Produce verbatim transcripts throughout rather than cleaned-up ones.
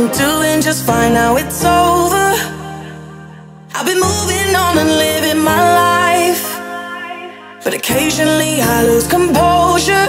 I'm doing just fine now it's over. I've been moving on and living my life, but occasionally I lose composure,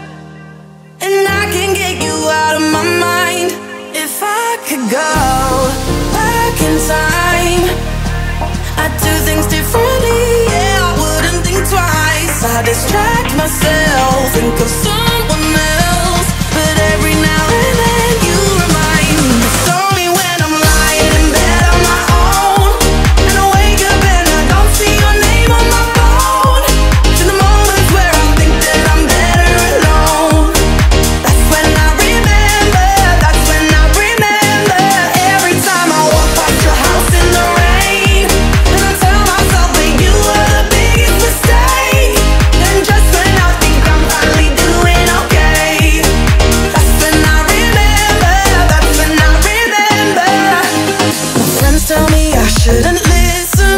and I can get you out of my mind. If I could go back in time, I'd do things differently, yeah, I wouldn't think twice. I distract myself, think of someone else, but every now and then you remind me. It's only when I'm lying in bed on my own, and I wake up and I don't see your name on my phone. To the moments where I think that I'm better alone. That's when I remember, that's when I remember. Every time I walk past your house in the rain, and I tell myself that you were the biggest mistake. And just when I think I'm finally doing okay, that's when I remember, that's when I remember. My friends tell me I shouldn't listen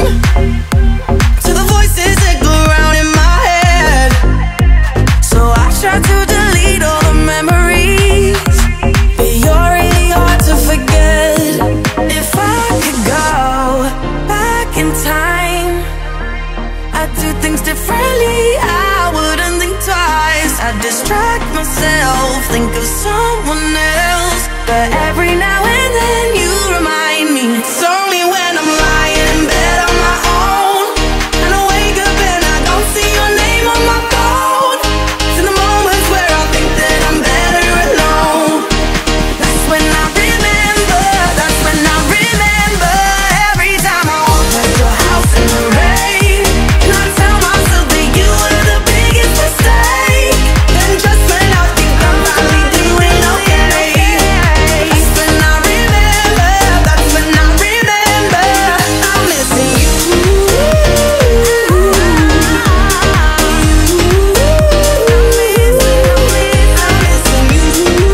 to the voices that go round in my head, so I try to delete all the memories, but you're really hard to forget. If I could go back in time, I'd do things differently, I wouldn't think twice. I'd distract myself, think of someone else, but every now and then you remind me. It's only when I'm lying in bed on my own, and I wake up and I don't see your name on my phone. It's in the moments where I think that I'm better alone. That's when I remember, that's when I remember. Every time I walk past your house in the rain, and I tell myself that you were the biggest mistake. And just when I think I'm finally doing okay, that's when I remember, that's when I remember. I'm missing you. I'm missing you.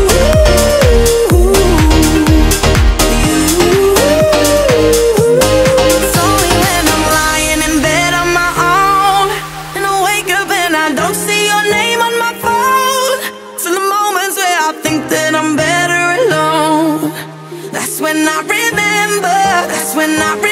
It's only when I'm lying in bed on my own, and I wake up and I don't see your name on my phone. It's in the moments where I think that I'm better alone. That's when I remember, that's when I remember.